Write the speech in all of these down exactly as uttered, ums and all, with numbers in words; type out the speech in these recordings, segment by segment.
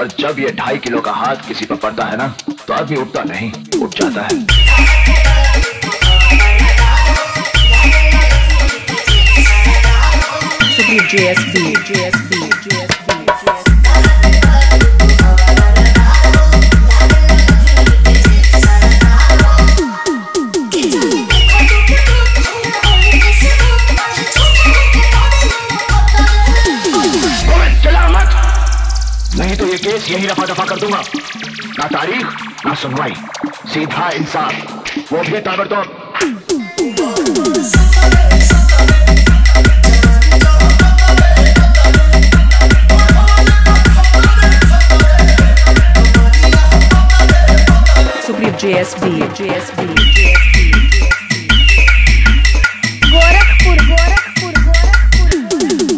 और जब ये ढाई किलो का हाथ किसी पर पड़ता है ना, तो आदमी उठता नहीं, उठ जाता है। Sugriva J S B, J S B, J S B, नहीं तो ये केस यही रफा दफा कर दूंगा। ना तारीख ना सुनवाई, सीधा इंसाफ, वो भी ताबड़तोड़। Sugriva J S B, J S B, J S B, Gorakhpur, Gorakhpur, Gorakhpur.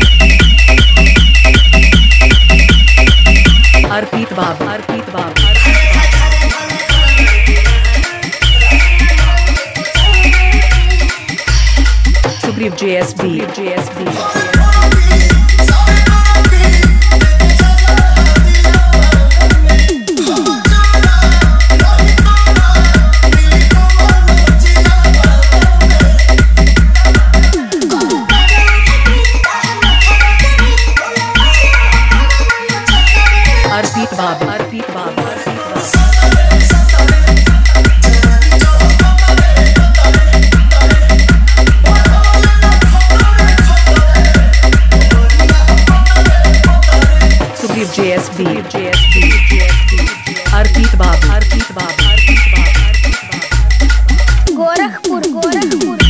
अर्पित बाब, अर्पित बाब, Sugriva J S B, J S B, अर्पित बाब, अर्पित बाब, अर्पित बाब, Sugriva J S B, J S B, J S B, अर्पित बाब, अर्पित बाब, अर्पित बाब, अर्पित बाब, Gorakhpur, Gorakhpur,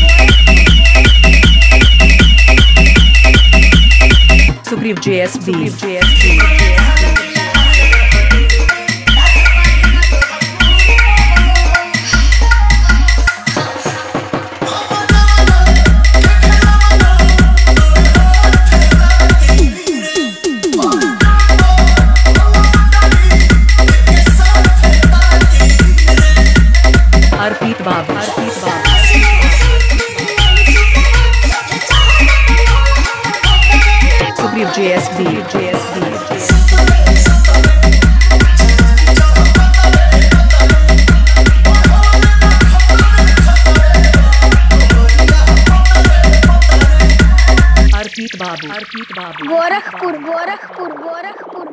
Sugriva J S B, J S B, अर्पित बाब, अर्पित बाब, Sugriva J S B, J S B, अर्पित बाबू, अर्पित बाबू, गोरखपुर, गोरखपुर, गोरखपुर।